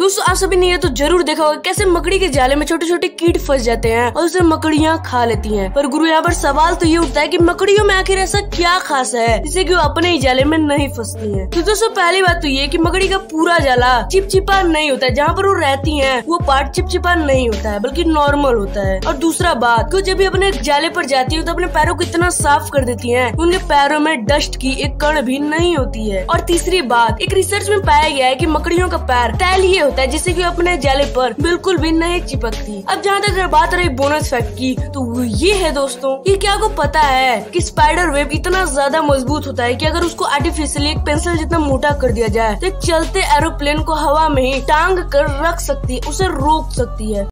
दोस्तों आप सभी ने ये तो जरूर देखा होगा कैसे मकड़ी के जाले में छोटे छोटे कीट फंस जाते हैं और उसे मकड़ियाँ खा लेती हैं। पर गुरु यहाँ पर सवाल तो ये उठता है कि मकड़ियों में आखिर ऐसा क्या खास है जिससे कि वो अपने ही जाले में नहीं फंसती हैं। तो दोस्तों पहली बात तो ये कि मकड़ी का पूरा जाला चिपचिपा नहीं होता है, जहाँ पर वो रहती हैं वो पार्ट चिपचिपा नहीं होता है बल्कि नॉर्मल होता है। और दूसरा बात तो जब भी अपने जाले पर जाती है तो अपने पैरों को इतना साफ कर देती है उनके पैरों में डस्ट की एक कण भी नहीं होती है। और तीसरी बात, एक रिसर्च में पाया गया है कि मकड़ियों का पैर तैलीय होता है जिससे कि अपने जाले पर बिल्कुल भी नहीं चिपकती। अब जहाँ तक बात रही बोनस फैक्ट की तो वो ये है दोस्तों, ये क्या आपको पता है कि स्पाइडर वेब इतना ज्यादा मजबूत होता है कि अगर उसको आर्टिफिशियली एक पेंसिल जितना मोटा कर दिया जाए तो चलते एरोप्लेन को हवा में ही टांग कर रख सकती है, उसे रोक सकती है।